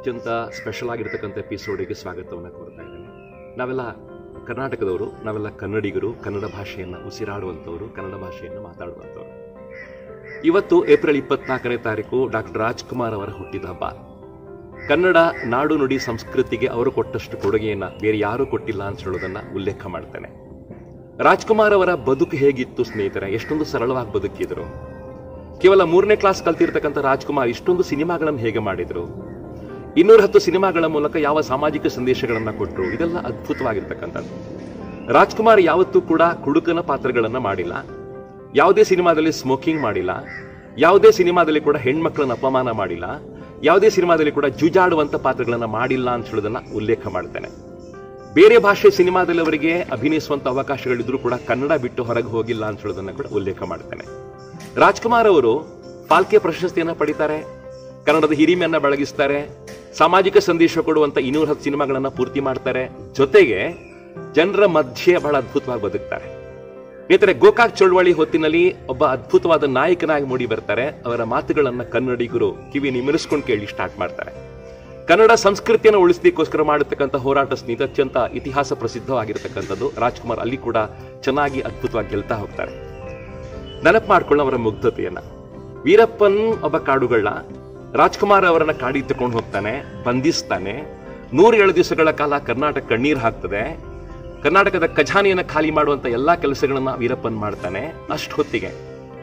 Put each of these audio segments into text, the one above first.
ಅತ್ಯಂತ ಸ್ಪೆಷಲ್ ಆಗಿರ್ತಕ್ಕಂಥ ಎಪಿಸೋಡಿಗೆ ಸ್ವಾಗತವನ್ನು ಕೋರ್ತಾ ಇದ್ದೇನೆ. ನಾವೆಲ್ಲ ಕರ್ನಾಟಕದವರು, ನಾವೆಲ್ಲ ಕನ್ನಡಿಗರು, ಕನ್ನಡ ಭಾಷೆಯನ್ನು ಉಸಿರಾಡುವಂಥವರು, ಕನ್ನಡ ಭಾಷೆಯನ್ನು ಮಾತಾಡುವಂಥವ್ರು. ಇವತ್ತು ಏಪ್ರಿಲ್ 24ನೇ ತಾರೀಕು ಡಾಕ್ಟರ್ ರಾಜ್ಕುಮಾರ್ ಅವರ ಹುಟ್ಟಿದ ಹಬ್ಬ. ಕನ್ನಡ ನಾಡು ನುಡಿ ಸಂಸ್ಕೃತಿಗೆ ಅವರು ಕೊಟ್ಟಷ್ಟು ಕೊಡುಗೆಯನ್ನು ಬೇರೆ ಯಾರೂ ಕೊಟ್ಟಿಲ್ಲ ಅಂತ ಹೇಳೋದನ್ನು ಉಲ್ಲೇಖ ಮಾಡ್ತೇನೆ. ರಾಜ್ಕುಮಾರ್ ಅವರ ಬದುಕು ಹೇಗಿತ್ತು ಸ್ನೇಹಿತರೆ? ಎಷ್ಟೊಂದು ಸರಳವಾಗಿ ಬದುಕಿದ್ರು. ಕೇವಲ 3ನೇ ಕ್ಲಾಸ್ ಕಲ್ತಿರ್ತಕ್ಕಂಥ ರಾಜ್ಕುಮಾರ್ ಇಷ್ಟೊಂದು ಸಿನಿಮಾಗಳನ್ನು ಹೇಗೆ ಮಾಡಿದ್ರು? 210 ಸಿನಿಮಾಗಳ ಮೂಲಕ ಯಾವ ಸಾಮಾಜಿಕ ಸಂದೇಶಗಳನ್ನು ಕೊಟ್ಟರು? ಇದೆಲ್ಲ ಅದ್ಭುತವಾಗಿರ್ತಕ್ಕಂಥದ್ದು. ರಾಜ್ಕುಮಾರ್ ಯಾವತ್ತೂ ಕೂಡ ಕುಡುಕನ ಪಾತ್ರಗಳನ್ನು ಮಾಡಿಲ್ಲ, ಯಾವುದೇ ಸಿನಿಮಾದಲ್ಲಿ ಸ್ಮೋಕಿಂಗ್ ಮಾಡಿಲ್ಲ, ಯಾವುದೇ ಸಿನಿಮಾದಲ್ಲಿ ಕೂಡ ಹೆಣ್ಮಕ್ಳನ್ನ ಅಪಮಾನ ಮಾಡಿಲ್ಲ, ಯಾವುದೇ ಸಿನಿಮಾದಲ್ಲಿ ಕೂಡ ಜೂಜಾಡುವಂಥ ಪಾತ್ರಗಳನ್ನು ಮಾಡಿಲ್ಲ ಅಂತ ಹೇಳೋದನ್ನ ಉಲ್ಲೇಖ ಮಾಡ್ತೇನೆ. ಬೇರೆ ಭಾಷೆ ಸಿನಿಮಾದಲ್ಲಿ ಅವರಿಗೆ ಅಭಿನಯಿಸುವಂಥ ಅವಕಾಶಗಳಿದ್ರೂ ಕೂಡ ಕನ್ನಡ ಬಿಟ್ಟು ಹೊರಗೆ ಹೋಗಿಲ್ಲ ಅಂತ ಹೇಳೋದನ್ನ ಕೂಡ ಉಲ್ಲೇಖ ಮಾಡ್ತೇನೆ. ರಾಜ್ಕುಮಾರ್ ಅವರು ಫಾಲ್ಕೆ ಪ್ರಶಸ್ತಿಯನ್ನು ಪಡಿತಾರೆ, ಕನ್ನಡದ ಹಿರಿಮೆಯನ್ನ ಬೆಳಗಿಸ್ತಾರೆ, ಸಾಮಾಜಿಕ ಸಂದೇಶ ಕೊಡುವಂತ 210 ಸಿನಿಮಾಗಳನ್ನ ಪೂರ್ತಿ ಮಾಡ್ತಾರೆ, ಜೊತೆಗೆ ಜನರ ಮಧ್ಯೆ ಬಹಳ ಅದ್ಭುತವಾಗಿ ಬದುಕ್ತಾರೆ. ಸ್ನೇಹಿತರೆ, ಗೋಕಾಕ್ ಚಳವಳಿ ಹೊತ್ತಿನಲ್ಲಿ ಒಬ್ಬ ಅದ್ಭುತವಾದ ನಾಯಕನಾಗಿ ಮೂಡಿ ಬರ್ತಾರೆ. ಅವರ ಮಾತುಗಳನ್ನ ಕನ್ನಡಿಗರು ಕಿವಿ ನಿಮಿರಿಸ್ಕೊಂಡು ಕೇಳಿ ಸ್ಟಾರ್ಟ್ ಮಾಡ್ತಾರೆ. ಕನ್ನಡ ಸಂಸ್ಕೃತಿಯನ್ನು ಉಳಿಸಲಿಕ್ಕೋಸ್ಕರ ಮಾಡತಕ್ಕಂಥ ಹೋರಾಟ ಸ್ನೇಹಿತ ಅತ್ಯಂತ ಇತಿಹಾಸ ಪ್ರಸಿದ್ಧವಾಗಿರ್ತಕ್ಕಂಥದ್ದು. ರಾಜ್ಕುಮಾರ್ ಅಲ್ಲಿ ಕೂಡ ಚೆನ್ನಾಗಿ ಅದ್ಭುತವಾಗಿ ಗೆಲ್ತಾ ಹೋಗ್ತಾರೆ. ನೆನಪು ಮಾಡ್ಕೊಳ್ಳೋ ಅವರ ಮುಗ್ಧತೆಯನ್ನ. ವೀರಪ್ಪನ್ ಒಬ್ಬ ಕಾಡುಗಳ ರಾಜ್ಕುಮಾರ್ ಅವರನ್ನ ಕಾಡಿಗೆ ತಗೊಂಡು ಹೋಗ್ತಾನೆ, ಬಂಧಿಸ್ತಾನೆ. 107 ದಿವಸಗಳ ಕಾಲ ಕರ್ನಾಟಕ ಕಣ್ಣೀರ್ ಹಾಕ್ತದೆ. ಕರ್ನಾಟಕದ ಖಜಾನೆಯನ್ನು ಖಾಲಿ ಮಾಡುವಂತ ಎಲ್ಲಾ ಕೆಲಸಗಳನ್ನ ವೀರಪ್ಪನ್ ಮಾಡ್ತಾನೆ. ಅಷ್ಟು ಹೊತ್ತಿಗೆ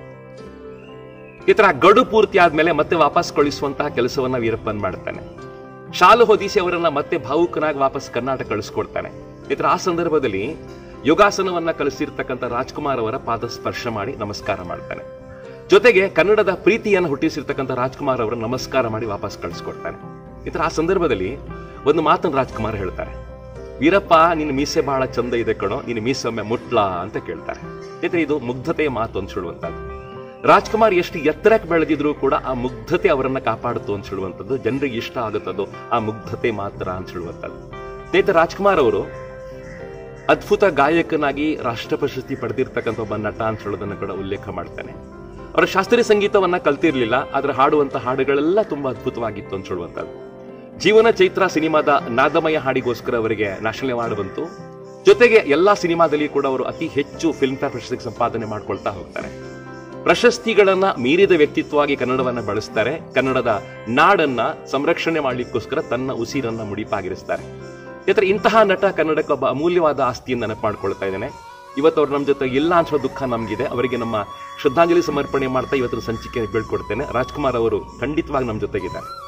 ಈ ತರ ಗಡು ಪೂರ್ತಿ ಆದ್ಮೇಲೆ ಮತ್ತೆ ವಾಪಸ್ ಕಳಿಸುವಂತಹ ಕೆಲಸವನ್ನ ವೀರಪ್ಪನ್ ಮಾಡ್ತಾನೆ. ಶಾಲು ಹೊದಿಸಿ ಅವರನ್ನ ಮತ್ತೆ ಭಾವುಕನಾಗಿ ವಾಪಸ್ ಕರ್ನಾಟಕ ಕಳಿಸ್ಕೊಡ್ತಾನೆ. ಈ ತರ ಆ ಸಂದರ್ಭದಲ್ಲಿ ಯೋಗಾಸನವನ್ನ ಕಲಿಸಿರ್ತಕ್ಕಂಥ ರಾಜ್ಕುಮಾರ್ ಅವರ ಪಾದ ಸ್ಪರ್ಶ ಮಾಡಿ ನಮಸ್ಕಾರ ಮಾಡ್ತಾನೆ. ಜೊತೆಗೆ ಕನ್ನಡದ ಪ್ರೀತಿಯನ್ನು ಹುಟ್ಟಿಸಿರ್ತಕ್ಕಂಥ ರಾಜ್ಕುಮಾರ್ ಅವರ ನಮಸ್ಕಾರ ಮಾಡಿ ವಾಪಸ್ ಕಳಿಸ್ಕೊಡ್ತಾನೆ. ಈ ತರ ಆ ಸಂದರ್ಭದಲ್ಲಿ ಒಂದು ಮಾತನ್ನು ರಾಜ್ಕುಮಾರ್ ಹೇಳ್ತಾರೆ, ವೀರಪ್ಪ ನಿನ್ನ ಮೀಸೆ ಬಹಳ ಚಂದ ಇದೆ ಕಣೋ, ನಿನ್ನ ಮೀಸೆ ಒಮ್ಮೆ ಮುಟ್ಲಾ ಅಂತ ಕೇಳ್ತಾರೆ. ಇದು ಮುಗ್ಧತೆಯ ಮಾತು ಅಂತ ಹೇಳುವಂಥದ್ದು. ರಾಜ್ಕುಮಾರ್ ಎಷ್ಟು ಎತ್ತರಕ್ಕೆ ಬೆಳೆದಿದ್ರು ಕೂಡ ಆ ಮುಗ್ಧತೆ ಅವರನ್ನ ಕಾಪಾಡುತ್ತು ಅಂತ ಹೇಳುವಂಥದ್ದು. ಜನರಿಗೆ ಇಷ್ಟ ಆಗುತ್ತದೋ ಆ ಮುಗ್ಧತೆ ಮಾತ್ರ ಅಂತ ಹೇಳುವಂಥದ್ದು. ಸ್ನೇಹಿತರೆ, ರಾಜ್ಕುಮಾರ್ ಅವರು ಅದ್ಭುತ ಗಾಯಕನಾಗಿ ರಾಷ್ಟ್ರ ಪ್ರಶಸ್ತಿ ಪಡೆದಿರ್ತಕ್ಕಂಥ ಒಬ್ಬ ನಟ ಅಂತ ಹೇಳೋದನ್ನು ಕೂಡ ಉಲ್ಲೇಖ ಮಾಡ್ತಾನೆ. ಅವರ ಶಾಸ್ತ್ರೀಯ ಸಂಗೀತವನ್ನ ಕಲ್ತಿರ್ಲಿಲ್ಲ, ಆದ್ರೆ ಹಾಡುವಂತ ಹಾಡುಗಳೆಲ್ಲ ತುಂಬಾ ಅದ್ಭುತವಾಗಿತ್ತು ಅಂತ ಹೇಳುವಂಥದ್ದು. ಜೀವನ ಚೈತ್ರ ಸಿನಿಮಾದ ನಾದಮಯ ಹಾಡಿಗೋಸ್ಕರ ಅವರಿಗೆ ನ್ಯಾಷನಲ್ ಅವಾರ್ಡ್ ಬಂತು. ಜೊತೆಗೆ ಎಲ್ಲಾ ಸಿನಿಮಾದಲ್ಲಿ ಕೂಡ ಅವರು ಅತಿ ಹೆಚ್ಚು ಫಿಲ್ಮ್ ಫೇರ್ ಪ್ರಶಸ್ತಿ ಸಂಪಾದನೆ ಮಾಡ್ಕೊಳ್ತಾ ಹೋಗ್ತಾರೆ. ಪ್ರಶಸ್ತಿಗಳನ್ನ ಮೀರಿದ ವ್ಯಕ್ತಿತ್ವವಾಗಿ ಕನ್ನಡವನ್ನ ಬಳಸ್ತಾರೆ. ಕನ್ನಡದ ನಾಡನ್ನ ಸಂರಕ್ಷಣೆ ಮಾಡ್ಲಿಕ್ಕೋಸ್ಕರ ತನ್ನ ಉಸಿರನ್ನ ಮುಡಿಪಾಗಿರಿಸ್ತಾರೆ. ಇಂತಹ ನಟ ಕನ್ನಡಕ್ಕೆ ಒಬ್ಬ ಅಮೂಲ್ಯವಾದ ಆಸ್ತಿಯನ್ನು ನೆನಪು ಮಾಡ್ಕೊಳ್ತಾ ಇದ್ದೇನೆ. ಇವತ್ತು ಅವ್ರು ನಮ್ಮ ಜೊತೆ ಇಲ್ಲ ಅನ್ಸೋ ದುಃಖ ನಮಗಿದೆ. ಅವರಿಗೆ ನಮ್ಮ ಶ್ರದ್ಧಾಂಜಲಿ ಸಮರ್ಪಣೆ ಮಾಡ್ತಾ ಇವತ್ತಿನ ಸಂಚಿಕೆ ಬೀಳ್ಕೊಡ್ತೇನೆ. ರಾಜ್ಕುಮಾರ್ ಅವರು ಖಂಡಿತವಾಗಿ ನಮ್ಮ ಜೊತೆಗಿದ್ದಾರೆ.